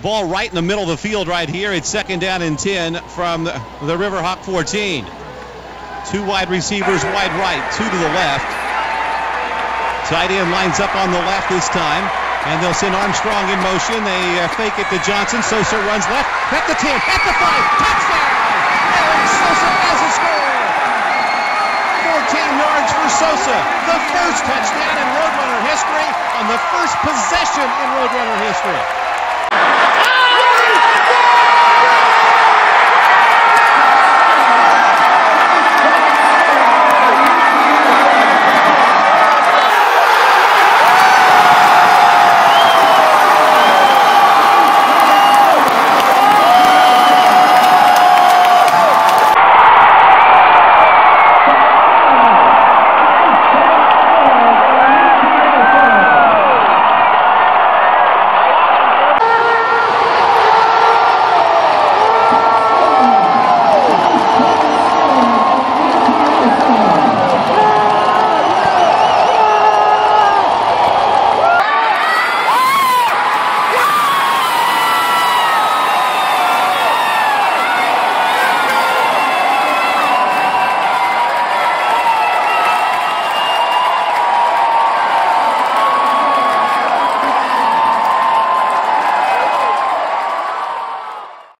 Ball right in the middle of the field right here. It's 2nd down and 10 from the Riverhawk 14. 2 wide receivers wide right, 2 to the left. Tight end lines up on the left this time, and they'll send Armstrong in motion. They fake it to Johnson. Sosa runs left, at the 10, at the 5, touchdown! Alex Sosa has a score! 14 yards for Sosa, the first touchdown in Roadrunner history on the first possession in Roadrunner history.